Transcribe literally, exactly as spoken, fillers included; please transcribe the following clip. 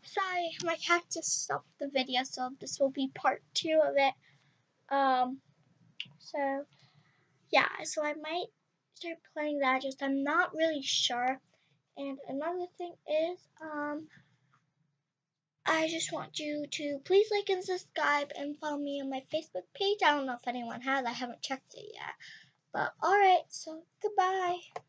sorry, my cat just stopped the video, so this will be part two of it. Um, so yeah, so I might start playing that. Just I'm not really sure. And another thing is, um, I just want you to please like and subscribe and follow me on my Facebook page. I don't know if anyone has. I haven't checked it yet. But alright, so goodbye.